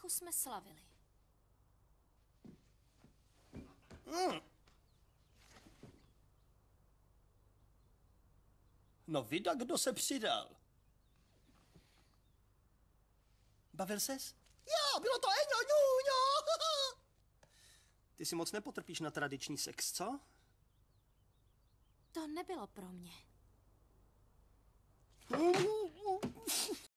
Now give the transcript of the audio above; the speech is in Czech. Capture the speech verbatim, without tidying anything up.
jsme slavili. Hmm. No vida, kdo se přidal? Bavil ses? Jo, bylo to eňo, ňuňo. Ty si moc nepotrpíš na tradiční sex, co? To nebylo pro mě.